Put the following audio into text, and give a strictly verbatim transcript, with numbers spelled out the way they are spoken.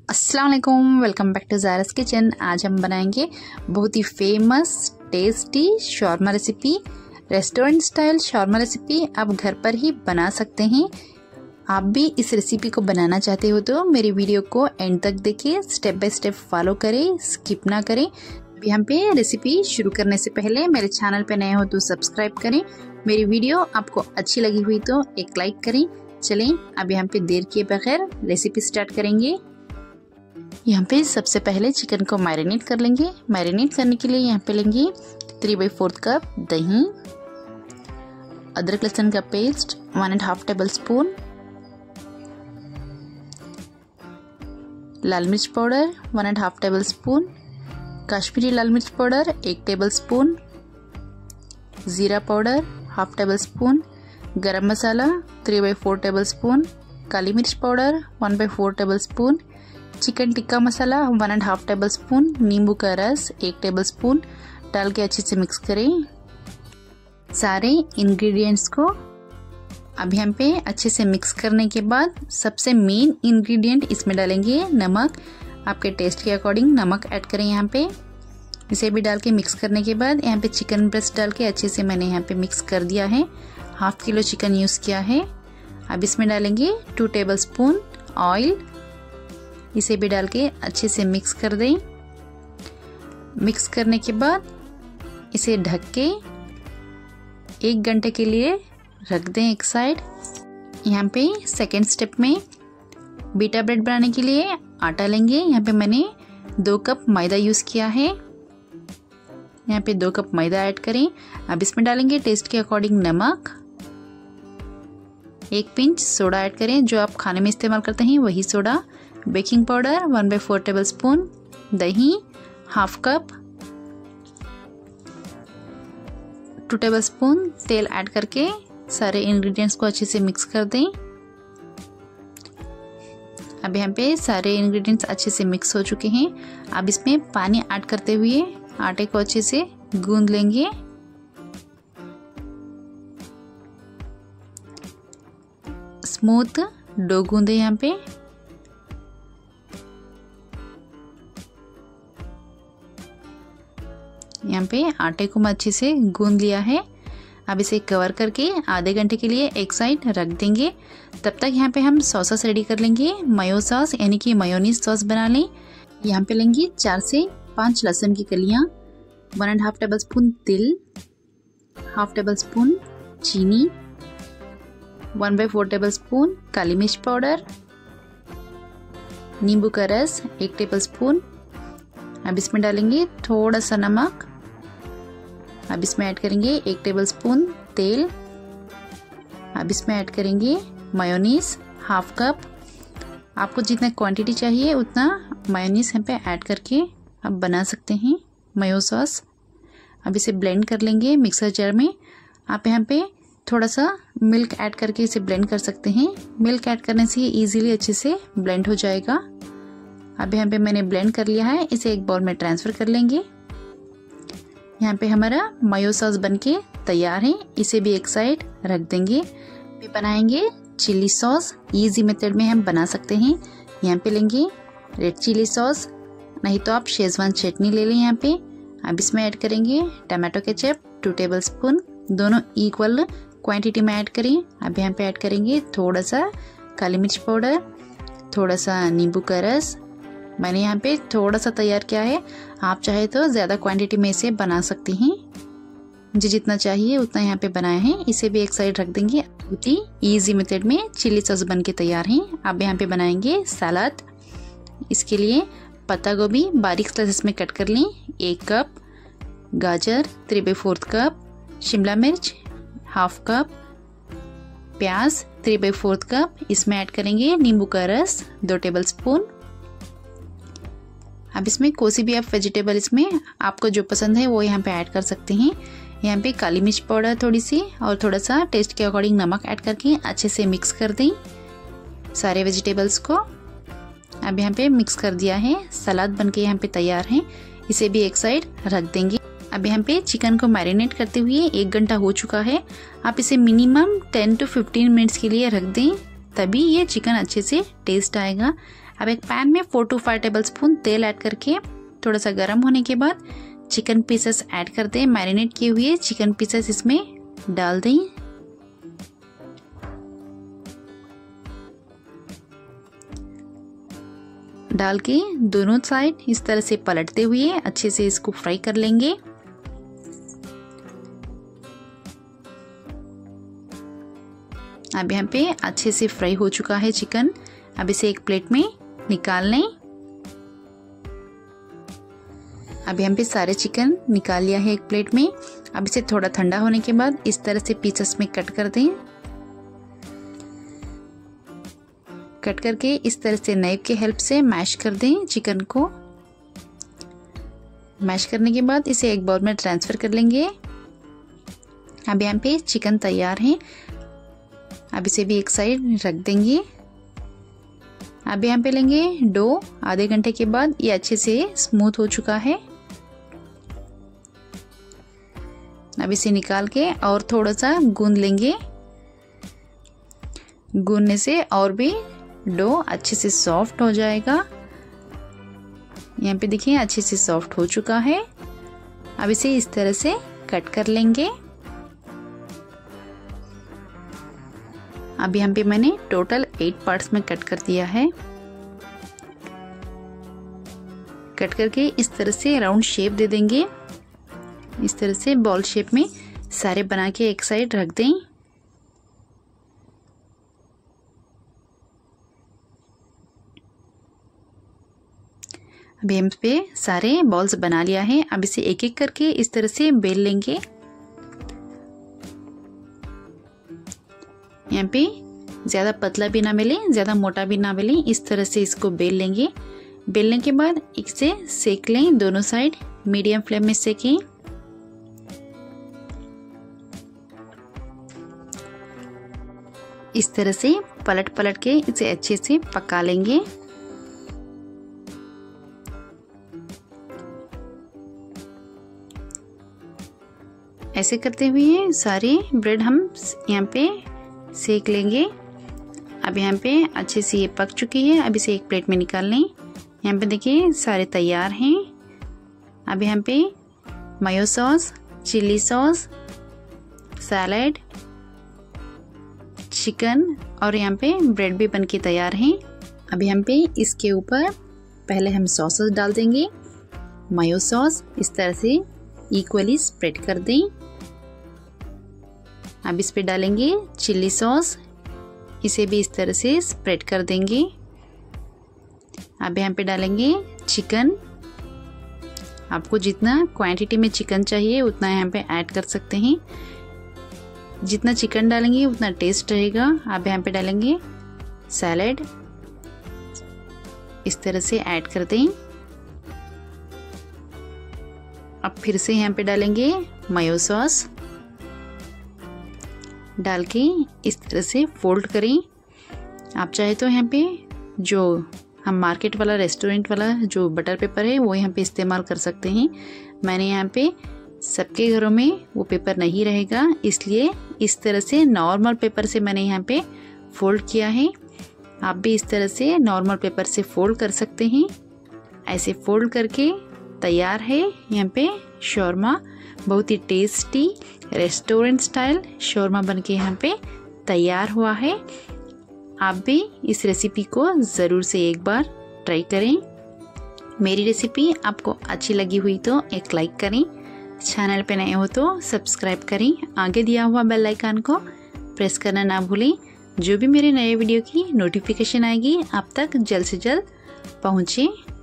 अस्सलाम वालेकुम, welcome back to Zara's kitchen. आज हम बनाएंगे बहुत ही famous tasty shawarma recipe. Restaurant style shawarma recipe आप घर पर ही बना सकते हैं। आप भी इस रेसिपी को बनाना चाहते हो तो मेरी वीडियो को एंड तक देखिए, स्टेप बाय स्टेप फॉलो करें, स्किप ना करें। अभी हम पे रेसिपी शुरू करने से पहले मेरे चैनल पे नए हो तो सब्सक्राइब करें। मेरी वीडियो आपको अच्छी लगी हुई तो एक लाइक करें। चलें अभी हम पे देर किए बगैर रेसिपी स्टार्ट करेंगे। यहाँ पे सबसे पहले चिकन को मैरिनेट कर लेंगे। मैरिनेट करने के लिए यहाँ पे लेंगे थ्री बाई फोर्थ कप दही, अदरक लहसुन का paste one and half tablespoon, लाल मिर्च powder one and half tablespoon, Kashmiri लाल मिर्च पाउडर एक टेबल स्पून, जीरा powder half tablespoon, garam masala three by four tablespoon, काली मिर्च powder one by four tablespoon, chicken tikka masala one and half tablespoon, नींबू का रस एक टेबल स्पून डाल के अच्छे से मिक्स करें सारे इंग्रेडिएंट्स को। अब यहाँ पे अच्छे से मिक्स करने के बाद सबसे मेन इंग्रेडिएंट इसमें डालेंगे नमक। आपके टेस्ट के अकॉर्डिंग नमक ऐड करें यहाँ पे। इसे भी डाल के मिक्स करने के बाद यहाँ पे चिकन ब्रेस्ट डाल के अच्छे से मैंने यहाँ पे मिक्स कर दिया है। हाफ किलो चिकन यूज़ किया है। अब इसमें डालेंगे टू टेबल स्पून ऑयल। इसे भी डाल के अच्छे से मिक्स कर दें। मिक्स करने के बाद इसे ढक के एक घंटे के लिए रख दें एक साइड। यहाँ पे सेकेंड स्टेप में बीटा ब्रेड बनाने के लिए आटा लेंगे। यहाँ पे मैंने दो कप मैदा यूज़ किया है। यहाँ पे दो कप मैदा ऐड करें। अब इसमें डालेंगे टेस्ट के अकॉर्डिंग नमक, एक पिंच सोडा ऐड करें, जो आप खाने में इस्तेमाल करते हैं वही soda, baking powder one by four tablespoon, दही half cup, two tablespoon तेल ऐड करके सारे इंग्रेडिएंट्स को अच्छे से मिक्स कर दें। अब यहाँ पे सारे इंग्रेडिएंट्स अच्छे से मिक्स हो चुके हैं। अब इसमें पानी ऐड करते हुए आटे को अच्छे से गूंद लेंगे। स्मूथ डो गूंदे यहाँ पे। यहाँ पे आटे को मैं अच्छे से गूंद लिया है। अब इसे कवर करके आधे घंटे के लिए एक साइड रख देंगे। तब तक यहाँ पे हम सॉस रेडी कर लेंगे। मायो सॉस यानी कि मायोनीज सॉस बना लें। यहाँ पे लेंगे चार से पांच लहसुन की कलियाँ, one and half tablespoon तिल, हाफ टेबल स्पून चीनी, one by four tablespoon काली मिर्च पाउडर, नींबू का रस एक टेबल स्पून। अब इसमें डालेंगे थोड़ा सा नमक। अब इसमें ऐड करेंगे एक टेबल स्पून तेल। अब इसमें ऐड करेंगे मायोनीज हाफ कप। आपको जितना क्वांटिटी चाहिए उतना मायोनीज यहाँ पे ऐड करके आप बना सकते हैं मायो सॉस। अब इसे ब्लेंड कर लेंगे मिक्सर जार में। आप यहाँ पे थोड़ा सा मिल्क ऐड करके इसे ब्लेंड कर सकते हैं। मिल्क ऐड करने से इजीली अच्छे से ब्लेंड हो जाएगा। अब यहाँ पे मैंने ब्लेंड कर लिया है। इसे एक बाउल में ट्रांसफ़र कर लेंगे। यहाँ पे हमारा मायो सॉस बनके तैयार है। इसे भी एक साइड रख देंगे। भी बनाएंगे चिली सॉस। इजी मेथड में हम बना सकते हैं। यहाँ पे लेंगे रेड चिली सॉस, नहीं तो आप शेजवान चटनी ले लें यहाँ पे। अब इसमें ऐड करेंगे tomato ketchup two tablespoon, दोनों इक्वल क्वांटिटी में ऐड करें। अब यहाँ पे ऐड करेंगे थोड़ा सा काली मिर्च पाउडर, थोड़ा सा नींबू का रस। मैंने यहाँ पे थोड़ा सा तैयार किया है। आप चाहे तो ज़्यादा क्वांटिटी में इसे बना सकती हैं। मुझे जितना चाहिए उतना यहाँ पे बनाया है। इसे भी एक साइड रख देंगे। बहुत ही ईजी मेथड में चिली सॉस बन के तैयार है। अब यहाँ पे बनाएंगे सलाद। इसके लिए पत्ता गोभी बारीक स्लाइसेस में कट कर लें एक कप, गाजर थ्री बाई फोर्थ कप, शिमला मिर्च हाफ कप, प्याज थ्री बाई फोर्थ कप। इसमें ऐड करेंगे नींबू का रस दो टेबल स्पून। अब इसमें कोई भी आप वेजिटेबल इसमें आपको जो पसंद है वो यहाँ पे ऐड कर सकते हैं। यहाँ पे काली मिर्च पाउडर थोड़ी सी और थोड़ा सा टेस्ट के अकॉर्डिंग नमक ऐड करके अच्छे से मिक्स कर दें सारे वेजिटेबल्स को। अब यहाँ पे मिक्स कर दिया है। सलाद बनके यहाँ पे तैयार है। इसे भी एक साइड रख देंगे। अब यहाँ पे चिकन को मैरिनेट करते हुए एक घंटा हो चुका है। आप इसे minimum ten to fifteen minutes के लिए रख दें, तभी ये चिकन अच्छे से टेस्ट आएगा। अब एक पैन में four to five tablespoon तेल ऐड करके थोड़ा सा गर्म होने के बाद चिकन पीसेस ऐड कर दें। मैरिनेट किए हुए चिकन पीसेस इसमें डाल दें। डाल के दोनों साइड इस तरह से पलटते हुए अच्छे से इसको फ्राई कर लेंगे। अब यहाँ पे अच्छे से फ्राई हो चुका है चिकन। अब इसे एक प्लेट में निकाल लें। अब यहाँ पे सारे चिकन निकाल लिया है एक प्लेट में। अब इसे थोड़ा ठंडा होने के बाद इस तरह से पीसेस में कट कर दें। कट करके इस तरह से नाइफ के हेल्प से मैश कर दें चिकन को। मैश करने के बाद इसे एक बाउल में ट्रांसफर कर लेंगे। अब यहाँ पे चिकन तैयार है। अब इसे भी एक साइड रख देंगे। अब यहाँ पे लेंगे डो। आधे घंटे के बाद ये अच्छे से स्मूथ हो चुका है। अब इसे निकाल के और थोड़ा सा गूंद लेंगे। गूंदने से और भी डो अच्छे से सॉफ्ट हो जाएगा। यहाँ पे देखिए अच्छे से सॉफ्ट हो चुका है। अब इसे इस तरह से कट कर लेंगे। अब यहाँ पे मैंने टोटल एट पार्ट्स में कट कर दिया है। कट करके इस तरह से राउंड शेप दे देंगे। इस तरह से बॉल शेप में सारे बना के एक साइड रख दें। अब हम पे सारे बॉल्स बना लिया है। अब इसे एक एक करके इस तरह से बेल लेंगे। यहाँ पे ज़्यादा पतला भी ना बेले, ज़्यादा मोटा भी ना बेले, इस तरह से इसको बेल लेंगे। बेलने के बाद इसे सेक लें। दोनों साइड मीडियम फ्लेम में सेकें। इस तरह से पलट पलट के इसे अच्छे से पका लेंगे। ऐसे करते हुए सारे ब्रेड हम यहाँ पे सेक लेंगे। अब यहाँ पे अच्छे से ये पक चुकी है। अब इसे एक प्लेट में निकाल लें। यहाँ पे देखिए सारे तैयार हैं। अब यहाँ पे mayo sauce, chilli sauce, salad, chicken और यहाँ पे ब्रेड भी बनके तैयार हैं। अब यहाँ पे इसके ऊपर पहले हम सॉसेस डाल देंगे। मायो सॉस इस तरह से इक्वली स्प्रेड कर दें। अब इस पे डालेंगे चिल्ली सॉस, इसे भी इस तरह से स्प्रेड कर देंगे। अब यहाँ पे डालेंगे चिकन। आपको जितना क्वांटिटी में चिकन चाहिए उतना यहाँ पे ऐड कर सकते हैं। जितना चिकन डालेंगे उतना टेस्ट रहेगा। अब यहाँ पे डालेंगे सैलेड, इस तरह से ऐड कर दें। अब फिर से यहाँ पे डालेंगे मायो सॉस, डाल के इस तरह से फोल्ड करें। आप चाहे तो यहाँ पे जो हम मार्केट वाला रेस्टोरेंट वाला जो बटर पेपर है वो यहाँ पे इस्तेमाल कर सकते हैं। मैंने यहाँ पे सबके घरों में वो पेपर नहीं रहेगा, इसलिए इस तरह से नॉर्मल पेपर से मैंने यहाँ पे फोल्ड किया है। आप भी इस तरह से नॉर्मल पेपर से फोल्ड कर सकते हैं। ऐसे फोल्ड करके तैयार है यहाँ पे शौरमा। बहुत ही टेस्टी रेस्टोरेंट स्टाइल शौरमा बनके यहाँ पे तैयार हुआ है। आप भी इस रेसिपी को ज़रूर से एक बार ट्राई करें। मेरी रेसिपी आपको अच्छी लगी हुई तो एक लाइक करें। चैनल पे नए हो तो सब्सक्राइब करें। आगे दिया हुआ बेल आइकन को प्रेस करना ना भूलें। जो भी मेरे नए वीडियो की नोटिफिकेशन आएगी आप तक जल्द से जल्द पहुँचे।